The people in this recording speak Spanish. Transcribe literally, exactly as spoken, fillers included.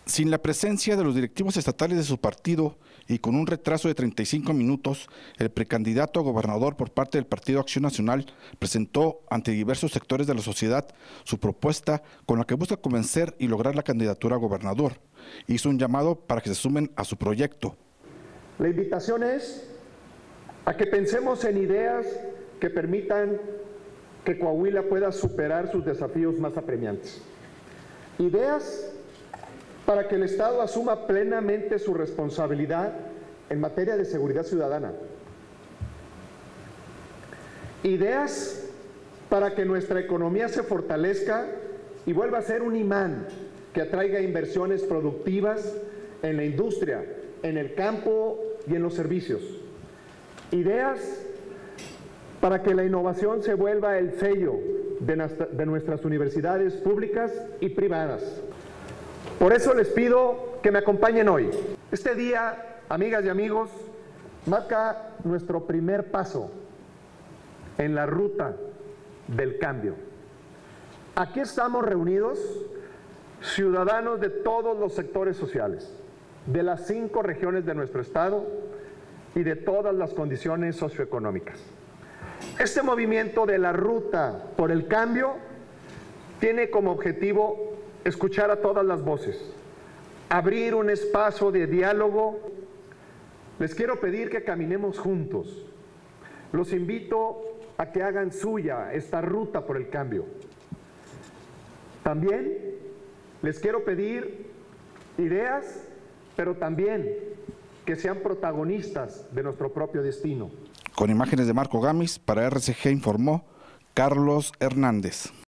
Sin la presencia de los directivos estatales de su partido y con un retraso de treinta y cinco minutos, el precandidato a gobernador por parte del Partido Acción Nacional presentó ante diversos sectores de la sociedad su propuesta con la que busca convencer y lograr la candidatura a gobernador. Hizo un llamado para que se sumen a su proyecto. La invitación es a que pensemos en ideas que permitan que Coahuila pueda superar sus desafíos más apremiantes. Ideas para que el Estado asuma plenamente su responsabilidad en materia de seguridad ciudadana. Ideas para que nuestra economía se fortalezca y vuelva a ser un imán que atraiga inversiones productivas en la industria, en el campo y en los servicios. Ideas para que la innovación se vuelva el sello de, nuestra, de nuestras universidades públicas y privadas. Por eso les pido que me acompañen hoy. Este día, amigas y amigos, marca nuestro primer paso en la ruta del cambio. Aquí estamos reunidos ciudadanos de todos los sectores sociales, de las cinco regiones de nuestro estado y de todas las condiciones socioeconómicas. Este movimiento de la ruta por el cambio tiene como objetivo escuchar a todas las voces, abrir un espacio de diálogo. Les quiero pedir que caminemos juntos. Los invito a que hagan suya esta ruta por el cambio. También les quiero pedir ideas, pero también que sean protagonistas de nuestro propio destino. Con imágenes de Marco Gamis, para R C G informó Carlos Hernández.